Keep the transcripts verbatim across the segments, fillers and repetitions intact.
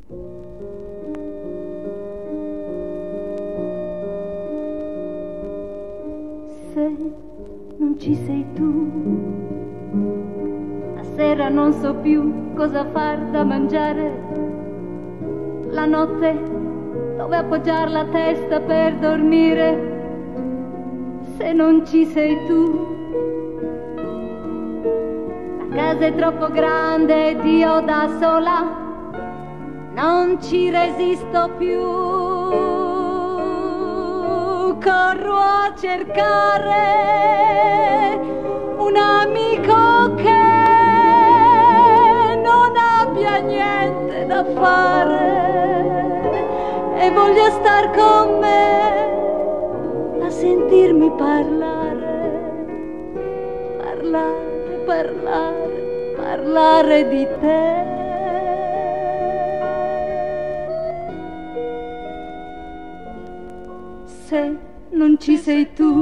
Se non ci sei tu, la sera non so più cosa far da mangiare, la notte dove appoggiar la testa per dormire. Se non ci sei tu, la casa è troppo grande ed io da sola non ci resisto più. Corro a cercare un amico che non abbia niente da fare e voglia star con me a sentirmi parlare, parlare, parlare, parlare di te. Se non ci sei tu,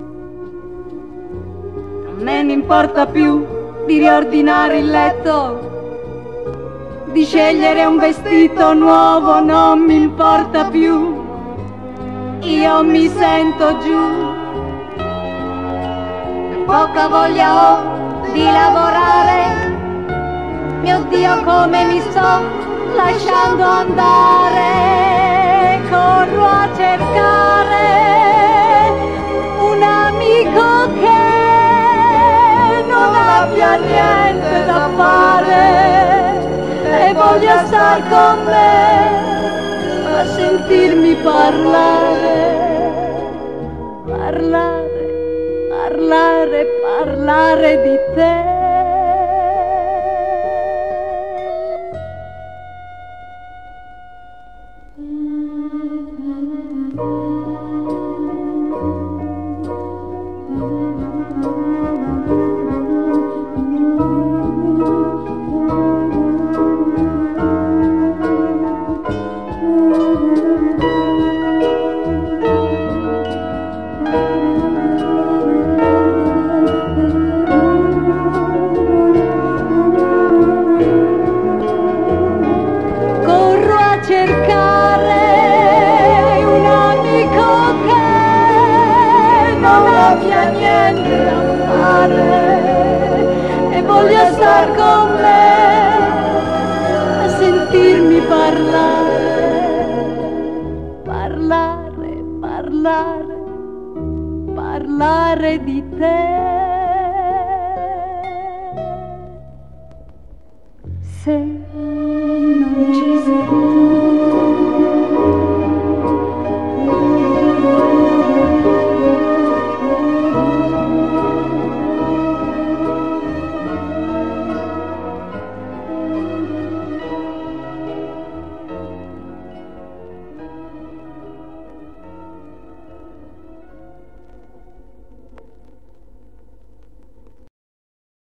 non me ne importa più di riordinare il letto, di scegliere un vestito nuovo non mi importa più, io mi sento giù, poca voglia ho di lavorare, mio Dio come mi sto lasciando andare, corro a cercare un amico che non abbia niente da fare e voglia star con me a sentirmi parlare, parlare, parlare, parlare di te. E voglia star con me a sentirmi parlare, parlare, parlare, parlare di te.